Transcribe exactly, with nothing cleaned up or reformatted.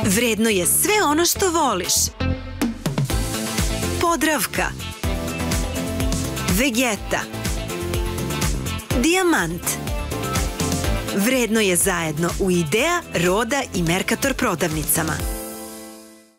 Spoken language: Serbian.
Vredno je sve ono što voliš. Podravka. Vegeta. Dijamant. Vredno je zajedno u Idea, Roda i Mercator prodavnicama.